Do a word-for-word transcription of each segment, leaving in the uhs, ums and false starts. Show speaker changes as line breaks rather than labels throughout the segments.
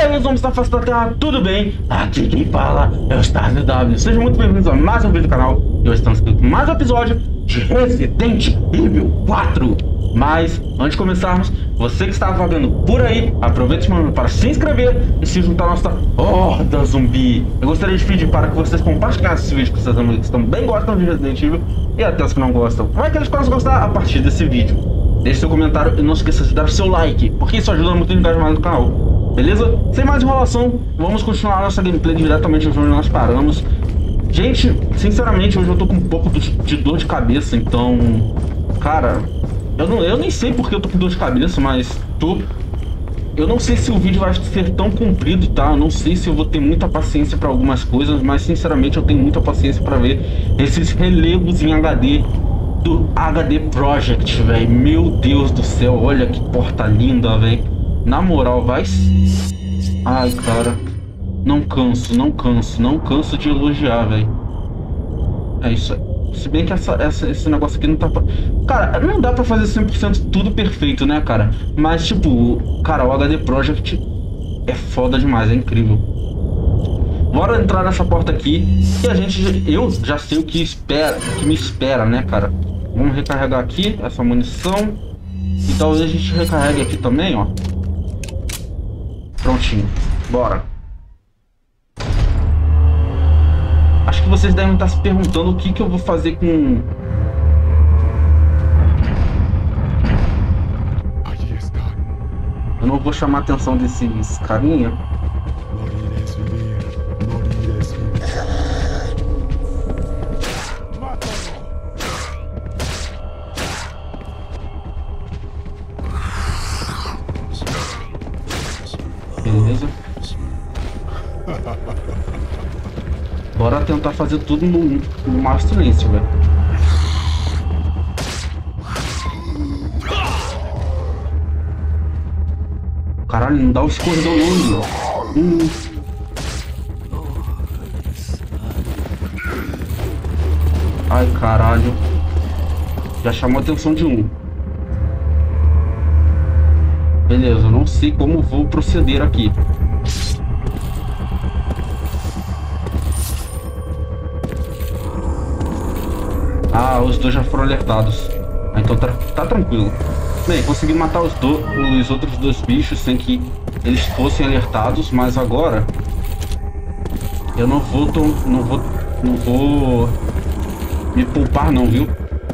aí, os homens da face da terra, tudo bem? Aqui quem fala é o Stardew W. Sejam muito bem-vindos a mais um vídeo do canal. E hoje estamos aqui com mais um episódio de Resident Evil quatro. Mas, antes de começarmos, você que está vagando por aí, aproveite esse momento para se inscrever e se juntar à nossa horda zumbi. Eu gostaria de pedir para que vocês compartilhassem esse vídeo com seus amigos que também gostam de Resident Evil e até os que não gostam. Vai que eles possam gostar a partir desse vídeo. Deixe seu comentário e não esqueça de dar seu like, porque isso ajuda muito no engajamento do canal. Beleza? Sem mais enrolação, vamos continuar a nossa gameplay diretamente onde nós paramos. Gente, sinceramente, hoje eu tô com um pouco de dor de cabeça, então... Cara, eu, não, eu nem sei porque eu tô com dor de cabeça, mas tô... Eu não sei se o vídeo vai ser tão comprido, tá? Eu não sei se eu vou ter muita paciência pra algumas coisas, mas sinceramente eu tenho muita paciência pra ver esses relevos em H D do H D Project, velho. Meu Deus do céu, olha que porta linda, velho. Na moral, vai... Ai, cara. Não canso, não canso, não canso de elogiar, velho. É isso aí. Se bem que essa, essa, esse negócio aqui não tá... Pra... Cara, não dá pra fazer cem por cento tudo perfeito, né, cara? Mas, tipo, cara, o H D Project é foda demais, é incrível. Bora entrar nessa porta aqui e a gente... Eu já sei o que espera, o que me espera, né, cara? Vamos recarregar aqui essa munição. E talvez a gente recarregue aqui também, ó. Prontinho. Bora. Acho que vocês devem estar se perguntando o que, que eu vou fazer com... Eu não vou chamar a atenção desses carinha. Beleza. Bora tentar fazer tudo no, no maior silêncio, velho. Caralho, não dá o escorredor longe. Hum. Ai, caralho. Já chamou a atenção de um. Beleza, eu não sei como vou proceder aqui. Ah, os dois já foram alertados. Ah, então tá, tá tranquilo. Bem, consegui matar os, do, os outros dois bichos sem que eles fossem alertados, mas agora eu não vou, tô, não vou, não vou me poupar não, viu?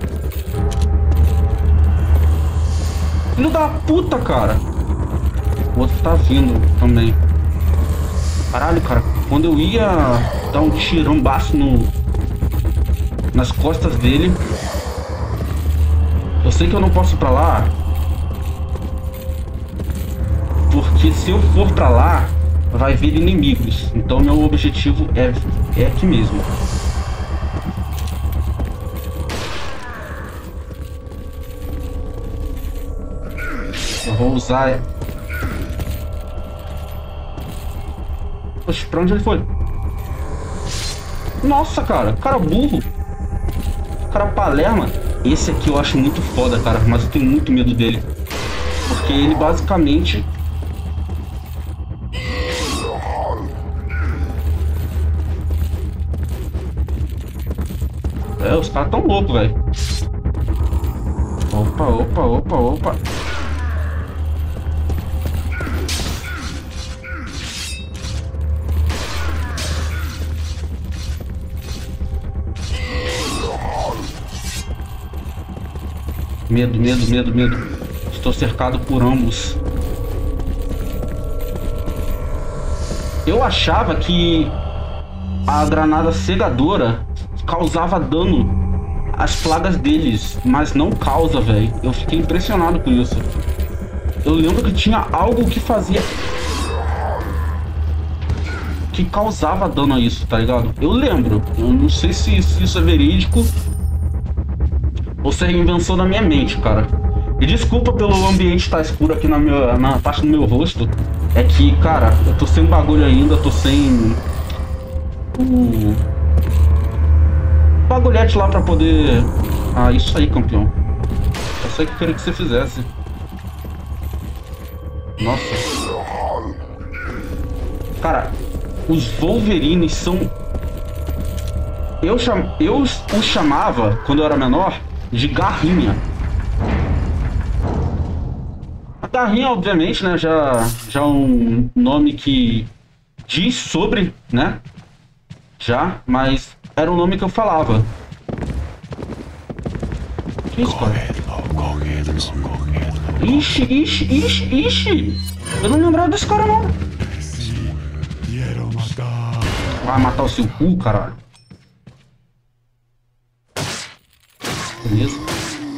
Filho da puta, cara! O outro tá vindo também. Caralho, cara, quando eu ia dar um tirambaço no nas costas dele, eu sei que eu não posso ir pra lá, porque se eu for pra lá vai vir inimigos. Então meu objetivo é, é aqui mesmo. Eu vou usar... Poxa, pra onde ele foi? Nossa, cara, cara burro. Cara palerma. Esse aqui eu acho muito foda, cara, mas eu tenho muito medo dele, porque ele basicamente... É, os caras tão loucos, velho. Opa, opa, opa, opa. Medo, medo, medo, medo. Estou cercado por ambos. Eu achava que a granada cegadora causava dano às plagas deles, mas não causa, velho. Eu fiquei impressionado com isso. Eu lembro que tinha algo que fazia... que causava dano a isso, tá ligado? Eu lembro. Eu não sei se, se isso é verídico ou se é invenção da minha mente, cara. E desculpa pelo ambiente estar escuro aqui na, minha, na parte do meu rosto. É que, cara, eu tô sem bagulho ainda, tô sem... o bagulhete lá pra poder... Ah, isso aí, campeão. É isso aí que eu queria que você fizesse. Nossa. Cara, os Wolverines são... Eu, cham... eu os chamava, quando eu era menor, de garrinha. A garrinha, obviamente, né, já, já é um nome que diz sobre, né, já, mas era o nome que eu falava. Que isso, cara? Ixi, ixi, ixi, ixi! Eu não lembrava desse cara, não. Vai matar o seu cu, caralho. Beleza.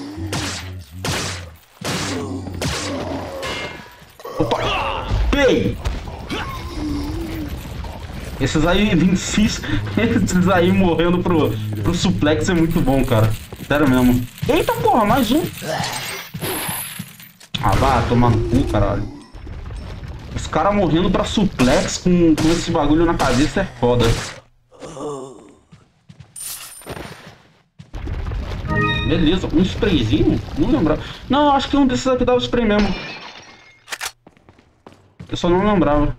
Opa! Pei! Esses aí, vinte e seis, esses aí morrendo pro, pro suplex é muito bom, cara. Sério mesmo. Eita porra, mais um! Ah, vai tomar no cu, caralho. Os caras morrendo pra suplex com, com esse bagulho na cabeça é foda. Beleza, um sprayzinho? Não lembrava. Não, acho que um desses aqui dava spray mesmo. Eu só não lembrava.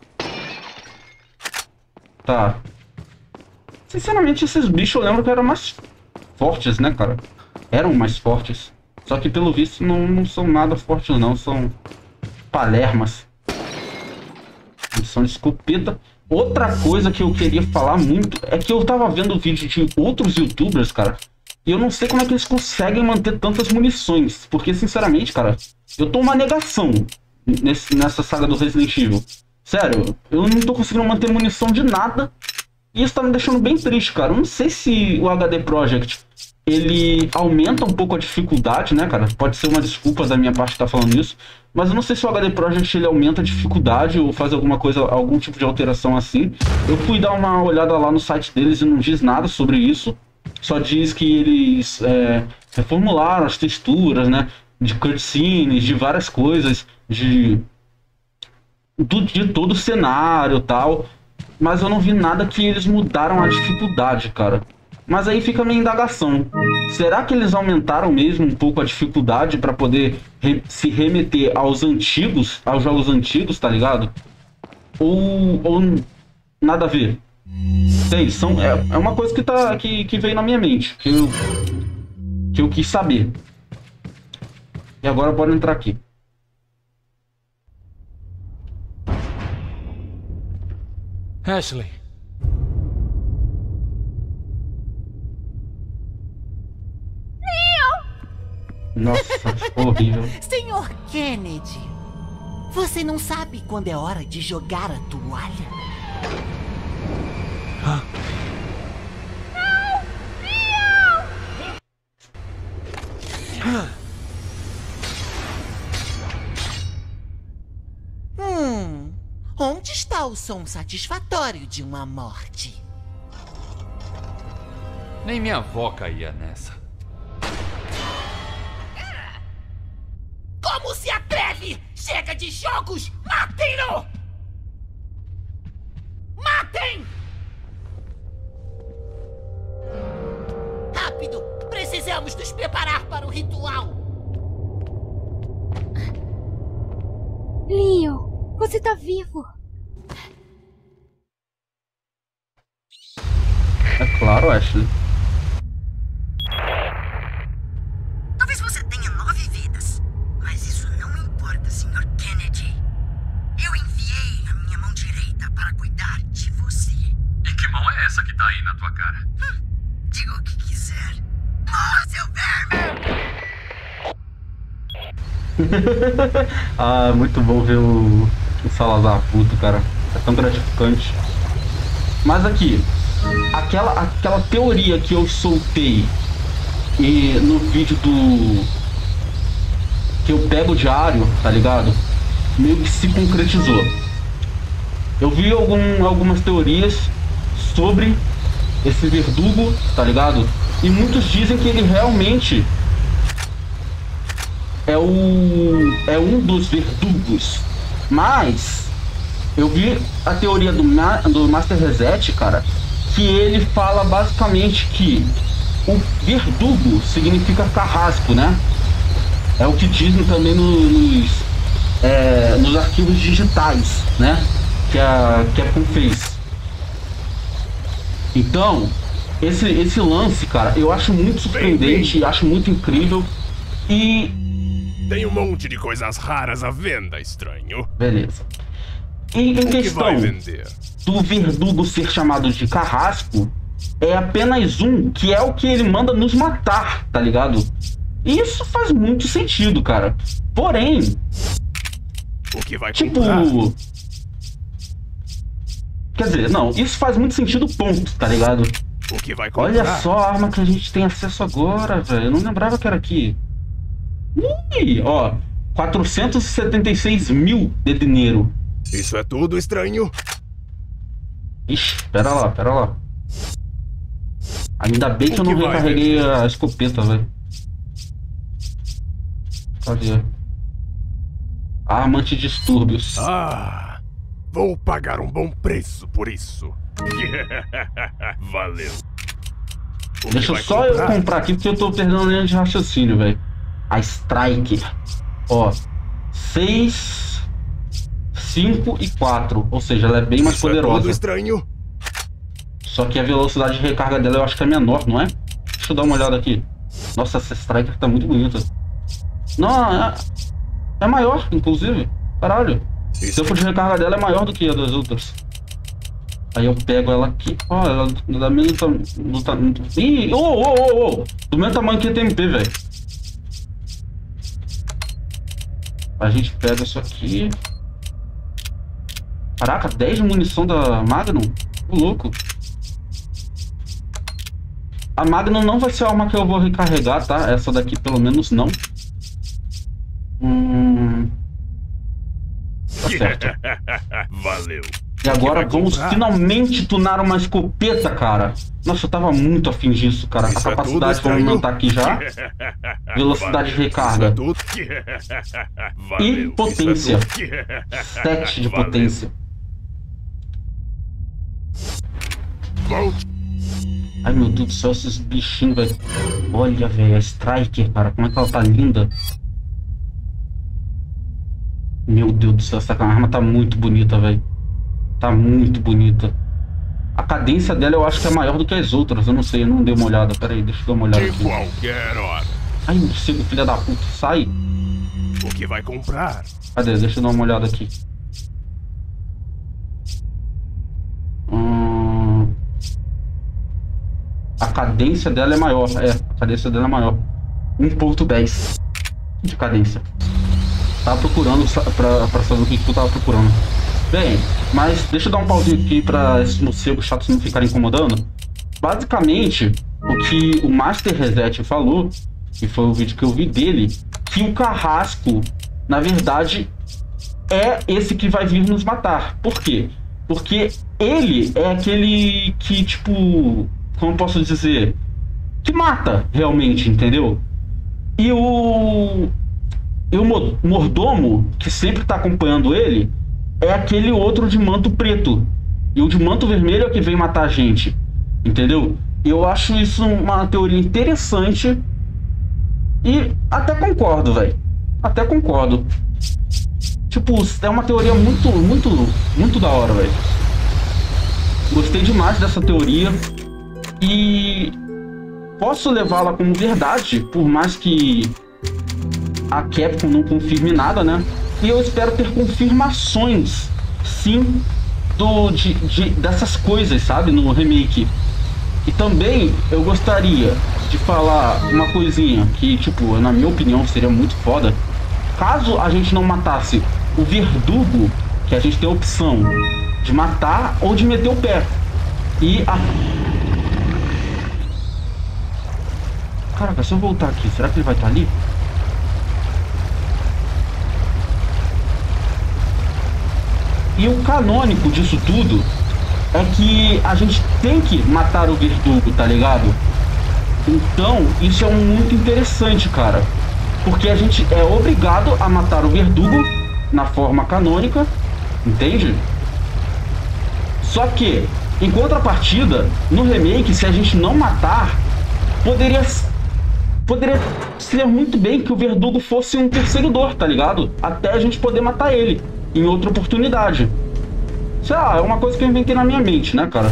Tá. Sinceramente, esses bichos eu lembro que eram mais fortes, né, cara? Eram mais fortes. Só que, pelo visto, não, não são nada fortes, não. São palermas. Eles são de escopeta. Outra coisa que eu queria falar muito é que eu tava vendo vídeo de outros youtubers, cara. E eu não sei como é que eles conseguem manter tantas munições. Porque, sinceramente, cara, eu tô uma negação nesse, nessa saga do Resident Evil. Sério, eu não tô conseguindo manter munição de nada. E isso tá me deixando bem triste, cara. Eu não sei se o H D Project, ele aumenta um pouco a dificuldade, né, cara? Pode ser uma desculpa da minha parte estar falando isso. Mas eu não sei se o H D Project, ele aumenta a dificuldade ou faz alguma coisa, algum tipo de alteração assim. Eu fui dar uma olhada lá no site deles e não diz nada sobre isso. Só diz que eles é, reformularam as texturas, né? De cutscenes, de várias coisas, de... Do, de todo o cenário e tal, mas eu não vi nada que eles mudaram a dificuldade, cara. Mas aí fica a minha indagação. Será que eles aumentaram mesmo um pouco a dificuldade para poder re se remeter aos antigos, aos jogos antigos, tá ligado? Ou, ou nada a ver? Sei, são, é, é uma coisa que, tá, que, que veio na minha mente, que eu, que eu quis saber. E agora bora entrar aqui.
Ashley.
Nossa, horrível.
senhor Kennedy, você não sabe quando é hora de jogar a toalha?
Hã?
Hum, onde está o som satisfatório de uma morte?
Nem minha avó caía nessa.
Como se atreve? Chega de jogos! Matem-no! Matem! Rápido! Precisamos nos preparar para o ritual!
Leon, você tá vivo.
É claro, Ashley.
Talvez você tenha nove vidas, mas isso não importa, senhor Kennedy. Eu enviei a minha mão direita para cuidar de você.
E que mão é essa que tá aí na tua cara?
Hum, diga o que quiser. Morra, seu verme!
Ah, muito bom ver o, o Salazar puto, cara. É tão gratificante. Mas aqui, aquela, aquela teoria que eu soltei e no vídeo do... que eu pego o diário, tá ligado? Meio que se concretizou. Eu vi algum, algumas teorias sobre esse verdugo, tá ligado? E muitos dizem que ele realmente é o é um dos verdugos. Mas eu vi a teoria do, Ma, do Master Reset, cara, que ele fala basicamente que o verdugo significa carrasco, né? É o que dizem também no, nos, é, nos arquivos digitais, né? que a Capcom fez. Então, esse, esse lance, cara, eu acho muito surpreendente, bem, bem. acho muito incrível. E...
tem um monte de coisas raras à venda, estranho.
Beleza. E em questão do Verdugo ser chamado de carrasco, é apenas um, que é o que ele manda nos matar, tá ligado? E isso faz muito sentido, cara. Porém...
o que vai
tipo... comprar? Quer dizer, não, isso faz muito sentido, ponto, tá ligado?
O que vai comprar?
Olha só a arma que a gente tem acesso agora, velho. Eu não lembrava que era aqui. Ih, ó, quatrocentos e setenta e seis mil de dinheiro.
Isso é tudo, estranho?
Ixi, pera lá, pera lá. Ainda bem que, que eu não recarreguei vender? a escopeta, velho. Cadê? Arma antidistúrbios.
Ah, vou pagar um bom preço por isso. Valeu. O
Deixa só comprar? eu comprar aqui, porque eu tô perdendo a linha de raciocínio, velho. A Striker. Ó, seis, cinco e quatro. Ou seja, ela é bem mais
Isso
poderosa.
É tudo estranho.
Só que a velocidade de recarga dela eu acho que é menor, não é? Deixa eu dar uma olhada aqui. Nossa, essa Striker tá muito bonita. Não, é, é maior, inclusive. Caralho. O tempo de recarga dela é maior do que a das outras. Aí eu pego ela aqui. Ó, ela da mesma tamanho. Ih, ô, ô, ô, ô! Do mesmo tamanho que a T M P, velho. A gente pega isso aqui. Caraca, dez de munição da Magnum? Ô, louco. A Magnum não vai ser a arma que eu vou recarregar, tá? Essa daqui pelo menos não. Hum... Tá certo.
Valeu.
E agora vamos comprar? finalmente tunar uma escopeta, cara. Nossa, eu tava muito afim disso, cara. Isso a capacidade, é vamos aumentar aqui já. Velocidade Valeu. de recarga. É e potência. É sete de Valeu. potência. Ai, meu Deus do céu, esses bichinhos, velho. Olha, velho, a Striker, cara. Como é que ela tá linda. Meu Deus do céu, essa arma tá muito bonita, velho. Tá muito bonita. A cadência dela eu acho que é maior do que as outras. Eu não sei, eu não dei uma olhada. Pera aí, deixa eu dar uma olhada aqui.
Qualquer hora.
Ai, morcego, filha da puta, sai.
O que vai comprar?
Cadê? Deixa eu dar uma olhada aqui. Hum... A cadência dela é maior. É, a cadência dela é maior. um ponto dez de cadência. Tava procurando pra, pra saber o que tu tava procurando. Bem, mas deixa eu dar um pauzinho aqui para esses morcegos chatos não ficarem incomodando. Basicamente, o que o Master Reset falou, que foi o vídeo que eu vi dele, que o carrasco, na verdade, é esse que vai vir nos matar. Por quê? Porque ele é aquele que, tipo, como posso dizer, que mata realmente, entendeu? E o, e o mordomo, que sempre tá acompanhando ele, é aquele outro de manto preto. E o de manto vermelho é que vem matar a gente. Entendeu? Eu acho isso uma teoria interessante. E até concordo, velho. Até concordo. Tipo, é uma teoria muito, muito, muito da hora, velho. Gostei demais dessa teoria. E posso levá-la como verdade, por mais que a Capcom não confirme nada, né? E eu espero ter confirmações, sim, do, de, de, dessas coisas, sabe, no remake. E também eu gostaria de falar uma coisinha que, tipo, na minha opinião seria muito foda. Caso a gente não matasse o Verdugo, que a gente tem a opção de matar ou de meter o pé. E a... Caraca, se eu voltar aqui, será que ele vai estar ali? E o canônico disso tudo é que a gente tem que matar o Verdugo, tá ligado? Então, isso é muito interessante, cara. Porque a gente é obrigado a matar o Verdugo na forma canônica, entende? Só que, em contrapartida, no remake, se a gente não matar, poderia, poderia ser muito bem que o Verdugo fosse um perseguidor, tá ligado? Até a gente poder matar ele em outra oportunidade. Sei lá, é uma coisa que eu inventei na minha mente, né, cara?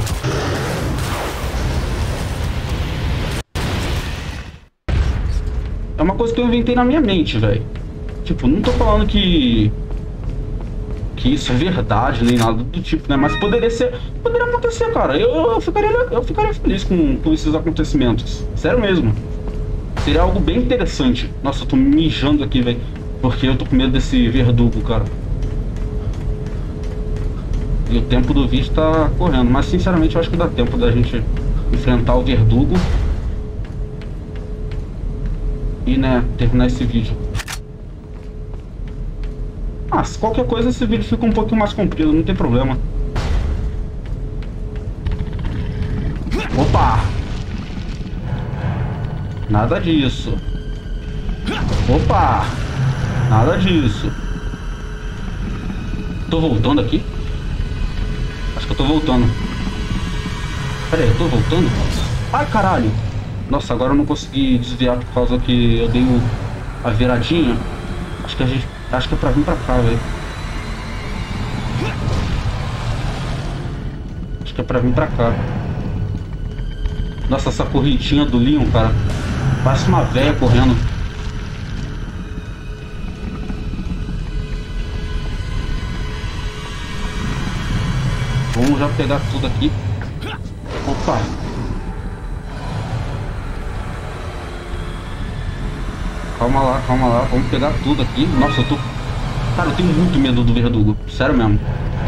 É uma coisa que eu inventei na minha mente, velho. Tipo, não tô falando que... que isso é verdade, nem nada do tipo, né? Mas poderia ser... Poderia acontecer, cara. Eu, eu, ficaria, eu ficaria feliz com, com esses acontecimentos. Sério mesmo. Seria algo bem interessante. Nossa, eu tô mijando aqui, velho. Porque eu tô com medo desse verdugo, cara. E o tempo do vídeo tá correndo. Mas, sinceramente, eu acho que dá tempo da gente enfrentar o verdugo. E, né, terminar esse vídeo. Ah, se qualquer coisa esse vídeo fica um pouquinho mais comprido, não tem problema. Opa! Nada disso. Opa! Nada disso. Tô voltando aqui? Acho que eu tô voltando. Pera aí, eu tô voltando? Ai, caralho! Nossa, agora eu não consegui desviar por causa que eu dei o, a viradinha. Acho que a gente... Acho que é pra vir pra cá, velho. Acho que é pra vir pra cá. Nossa, essa corridinha do Leon, cara. Parece uma velha correndo. Vamos já pegar tudo aqui. Opa! Calma lá, calma lá. Vamos pegar tudo aqui. Nossa, eu tô... Cara, eu tenho muito medo do verdugo. Sério mesmo.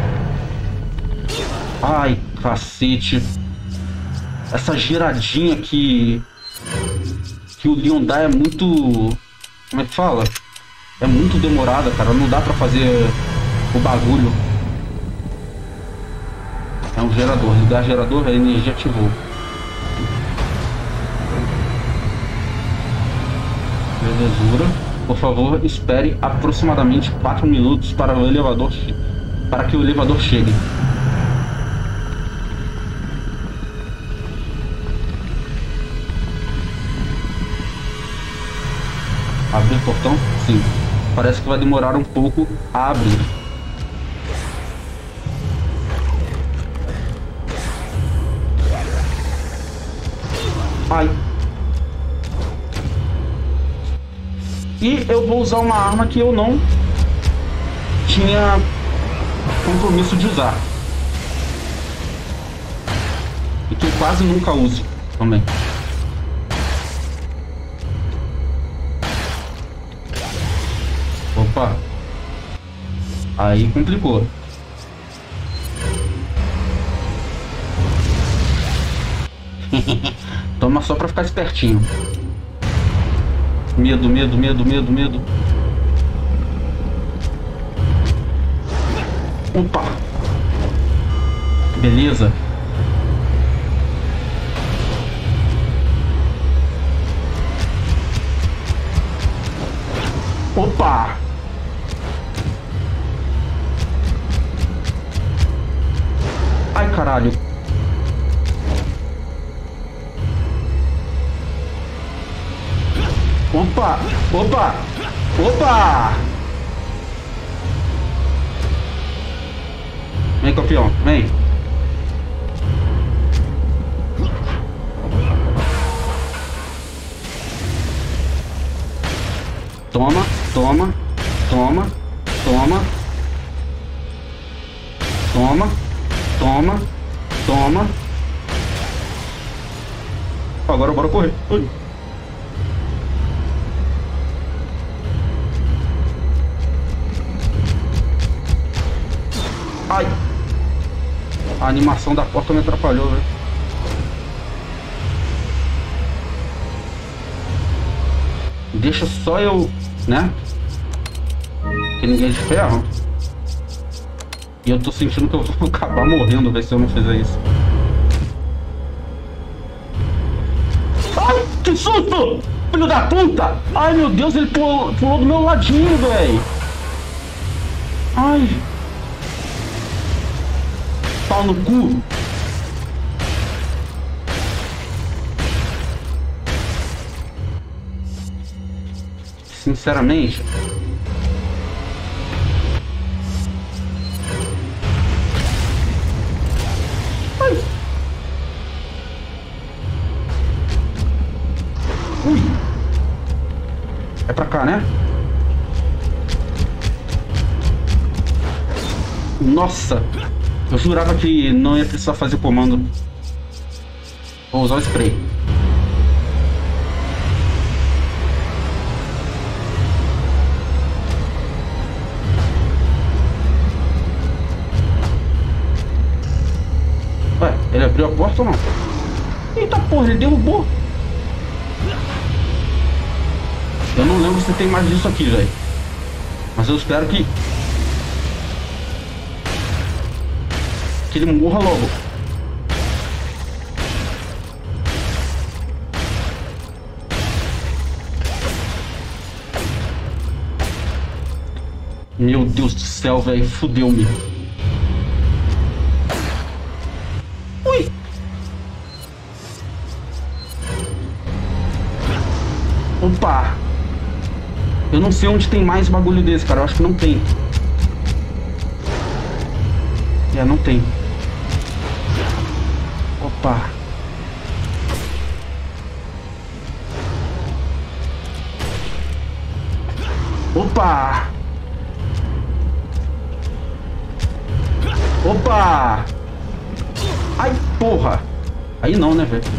Ai, cacete. Essa giradinha que... que o Leon dá é muito... Como é que fala? É muito demorada, cara. Não dá pra fazer o bagulho. É um gerador. Ligar gerador, a energia ativou. Belezura. Por favor, espere aproximadamente quatro minutos para o elevador para que o elevador chegue. Abrir o portão? Sim. Parece que vai demorar um pouco a abrir. Ai. E eu vou usar uma arma que eu não tinha compromisso de usar. E que eu quase nunca uso também. Opa. Aí complicou. Toma só pra ficar espertinho. Medo, medo, medo, medo, medo. Opa! Beleza. Opa! Ai, caralho. Opa! Opa! Opa! Vem, campeão, vem. Toma, toma, toma, toma. Toma, toma, toma. Agora bora correr. Ui. Ai! A animação da porta me atrapalhou, velho. Deixa só eu, né? Que ninguém é de ferro. E eu tô sentindo que eu vou acabar morrendo, velho, se eu não fizer isso. Ai, que susto! Filho da puta! Ai, meu Deus, ele pulou, pulou do meu ladinho, velho. Ai. Pau no cu. Sinceramente, cá, né? Nossa! Eu jurava que não ia precisar fazer comando. Vou usar o spray. Ué, ele abriu a porta ou não? Eita porra, ele derrubou. Eu não lembro se tem mais disso aqui, velho. Mas eu espero que... Que ele morra logo. Meu Deus do céu, velho. Fudeu-me. Ui! Opa! Eu não sei onde tem mais bagulho desse, cara. Eu acho que não tem. É, não tem. Opa! Opa! Opa! Ai, porra! Aí não, né, velho?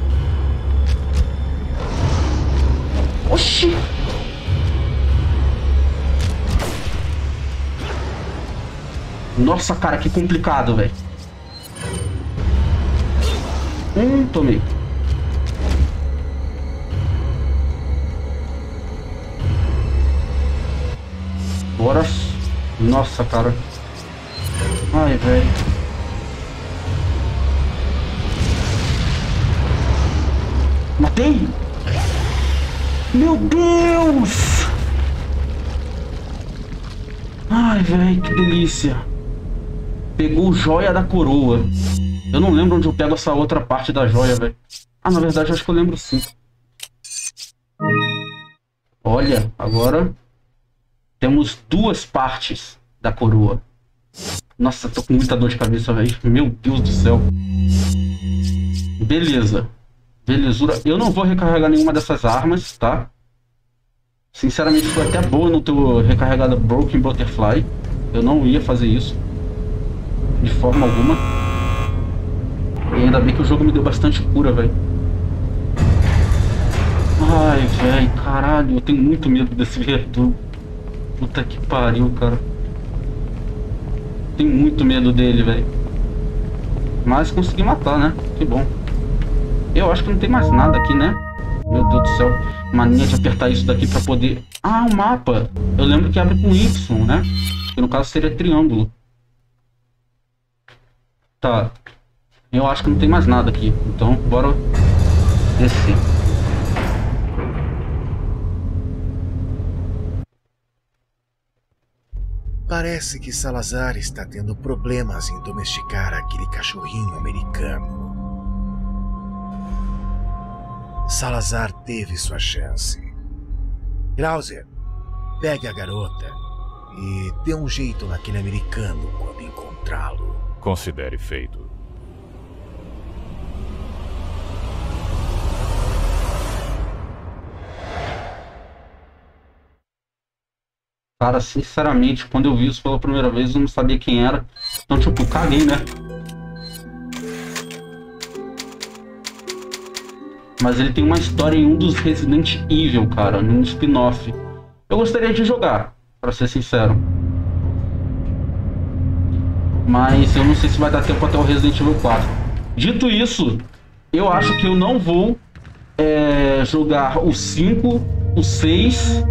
Oxi! Nossa, cara, que complicado, velho. Hum, tomei. Bora. Nossa, cara. Ai, velho. Matei? Meu Deus! Ai, velho, que delícia. Pegou joia da coroa. Eu não lembro onde eu pego essa outra parte da joia, velho. Ah, na verdade, eu acho que eu lembro sim. Olha, agora temos duas partes da coroa. Nossa, tô com muita dor de cabeça, velho. Meu Deus do céu. Beleza. Belezura. Eu não vou recarregar nenhuma dessas armas, tá? Sinceramente, foi até boa não ter recarregado Broken Butterfly. Eu não ia fazer isso. De forma alguma. E ainda bem que o jogo me deu bastante cura, velho. Ai, velho, caralho. Eu tenho muito medo desse verdugo. Puta que pariu, cara. Tenho muito medo dele, velho. Mas consegui matar, né? Que bom. Eu acho que não tem mais nada aqui, né? Meu Deus do céu. Mania de apertar isso daqui pra poder... Ah, o mapa. Eu lembro que abre com Y, né? Que no caso seria triângulo. Tá. Eu acho que não tem mais nada aqui. Então, bora descer.
Parece que Salazar está tendo problemas em domesticar aquele cachorrinho americano. Salazar teve sua chance. Krauser, pegue a garota e dê um jeito naquele americano quando encontrá-lo.
Considere feito.
Cara, sinceramente, quando eu vi isso pela primeira vez, eu não sabia quem era. Então, tipo, caguei, né? Mas ele tem uma história em um dos Resident Evil, cara, num spin-off. Eu gostaria de jogar, pra ser sincero. Mas eu não sei se vai dar tempo até o Resident Evil quatro. Dito isso, eu acho que eu não vou é, jogar o cinco, o seis...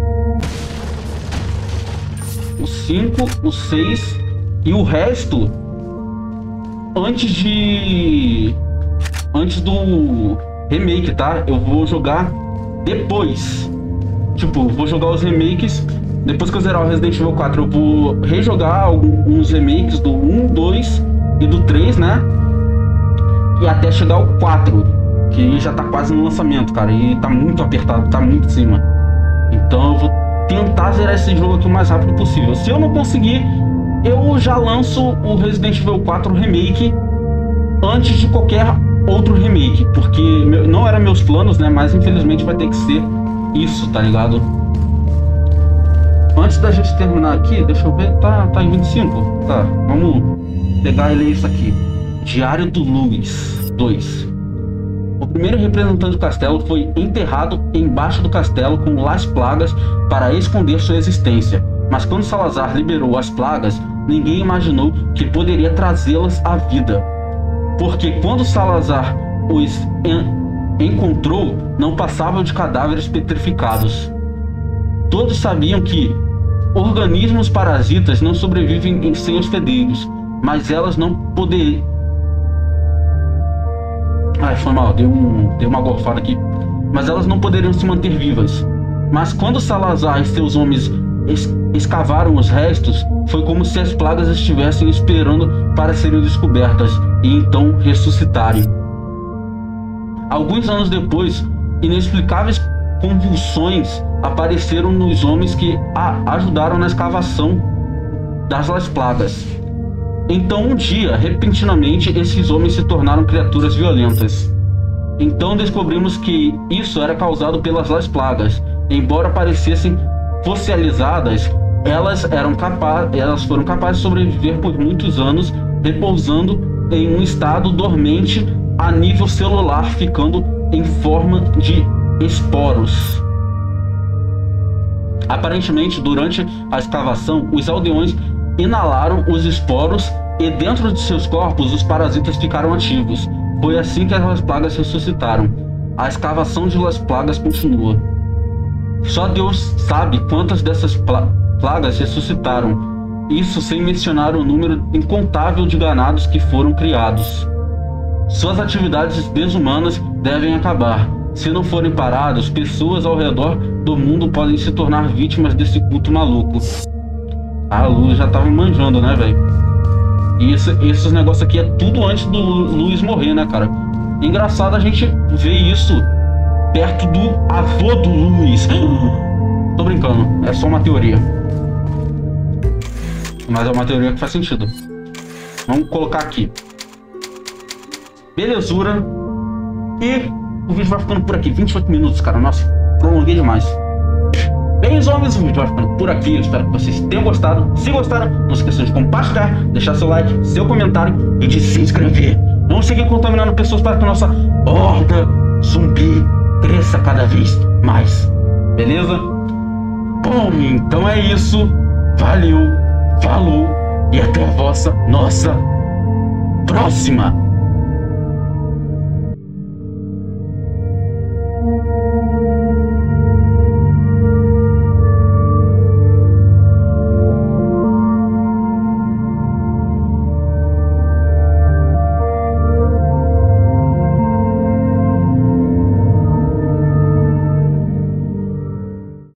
O cinco, o seis e o resto antes de... Antes do remake, tá? Eu vou jogar depois. Tipo, vou jogar os remakes. Depois que eu zerar o Resident Evil quatro, eu vou rejogar alguns remakes do um, dois e do três, né? E até chegar ao quatro, que já tá quase no lançamento, cara. E tá muito apertado, tá muito em cima. Então eu vou tentar zerar esse jogo aqui o mais rápido possível. Se eu não conseguir, eu já lanço o Resident Evil quatro Remake antes de qualquer outro remake, porque não eram meus planos, né? Mas infelizmente vai ter que ser isso, tá ligado? Antes da gente terminar aqui, deixa eu ver, tá, tá em vinte e cinco. Tá, vamos pegar e ler isso aqui. Diário do Luiz dois. O primeiro representante do castelo foi enterrado embaixo do castelo com Las Plagas para esconder sua existência. Mas quando Salazar liberou as plagas, ninguém imaginou que poderia trazê-las à vida. Porque quando Salazar os en encontrou, não passavam de cadáveres petrificados. Todos sabiam que organismos parasitas não sobrevivem em sem hospedeiros, mas elas não poderiam... Ai, foi mal, deu, um, deu uma gorfada aqui. Mas elas não poderiam se manter vivas. Mas quando Salazar e seus homens es escavaram os restos, foi como se as plagas estivessem esperando para serem descobertas e então ressuscitarem. Alguns anos depois, inexplicáveis convulsões apareceram nos homens que a ajudaram na escavação das Las Plagas. Então um dia, repentinamente, esses homens se tornaram criaturas violentas. Então descobrimos que isso era causado pelas Las Plagas. Embora parecessem fossilizadas, elas, eram capa elas foram capazes de sobreviver por muitos anos, repousando em um estado dormente a nível celular, ficando em forma de esporos. Aparentemente, durante a escavação, os aldeões inalaram os esporos e dentro de seus corpos os parasitas ficaram ativos. Foi assim que as Las Plagas ressuscitaram. A escavação de Las Plagas continua. Só Deus sabe quantas dessas pla plagas ressuscitaram. Isso sem mencionar o número incontável de ganados que foram criados. Suas atividades desumanas devem acabar. Se não forem parados, pessoas ao redor do mundo podem se tornar vítimas desse culto maluco. A Lu já tava manjando, né, velho? E esse, esses negócios aqui é tudo antes do Luiz morrer, né, cara? Engraçado a gente ver isso perto do avô do Luiz. Tô brincando, é só uma teoria. Mas é uma teoria que faz sentido. Vamos colocar aqui. Belezura. E o vídeo vai ficando por aqui. vinte e oito minutos, cara. Nossa, prolonguei demais. Bem, os homens, o vídeo vai ficando por aqui. Eu espero que vocês tenham gostado. Se gostaram, não se esqueçam de compartilhar, deixar seu like, seu comentário e de se inscrever. Não seguir contaminando pessoas para que a nossa horda zumbi cresça cada vez mais. Beleza? Bom, então é isso. Valeu, falou e até a vossa, nossa próxima.